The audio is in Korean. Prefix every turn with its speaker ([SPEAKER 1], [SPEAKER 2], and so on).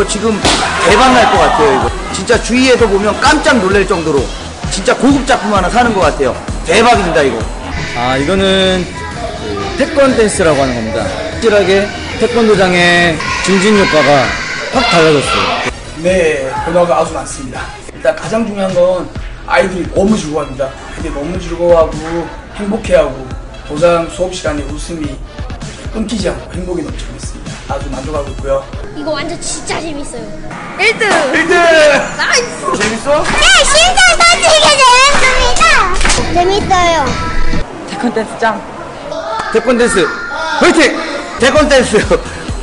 [SPEAKER 1] 지금 대박 날 것 같아요. 이거 진짜 주위에서 보면 깜짝 놀랄 정도로 진짜 고급 작품 하나 사는 것 같아요. 대박입니다 이거.
[SPEAKER 2] 아, 이거는 그 태권 댄스라고 하는 겁니다. 확실하게 태권도장의 증진 효과가 확 달라졌어요.
[SPEAKER 3] 네, 변화가 아주 많습니다. 일단 가장 중요한 건 아이들이 너무 즐거워합니다. 아이들이 너무 즐거워하고 행복해하고 도장 수업 시간에 웃음이 끊기지 않고 행복이 넘치고 있습니다. 아주 만족하고 있고요.
[SPEAKER 4] 이거 완전 진짜 재밌어요. 1등!
[SPEAKER 3] 1등!
[SPEAKER 4] 나이스!
[SPEAKER 3] 재밌어?
[SPEAKER 4] 네, 진짜 되게 재밌습니다! 재밌어요.
[SPEAKER 1] 태권 댄스 짱. 태권 댄스 화이팅! 태권 댄스